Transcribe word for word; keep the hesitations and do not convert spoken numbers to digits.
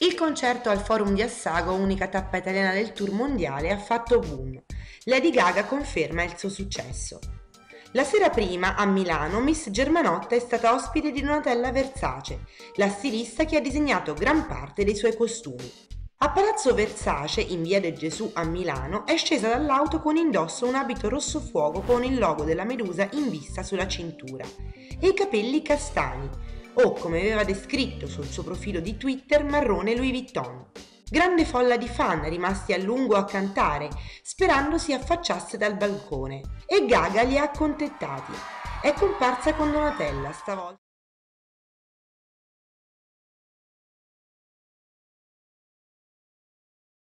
Il concerto al Forum di Assago, unica tappa italiana del tour mondiale, ha fatto boom. Lady Gaga conferma il suo successo. La sera prima, a Milano, Miss Germanotta è stata ospite di Donatella Versace, la stilista che ha disegnato gran parte dei suoi costumi. A Palazzo Versace, in via del Gesù a Milano, è scesa dall'auto con indosso un abito rosso fuoco con il logo della Medusa in vista sulla cintura e i capelli castani, o come aveva descritto sul suo profilo di Twitter, marrone Louis Vuitton. Grande folla di fan rimasti a lungo a cantare, sperando si affacciasse dal balcone, e Gaga li ha accontentati. È comparsa con Donatella stavolta.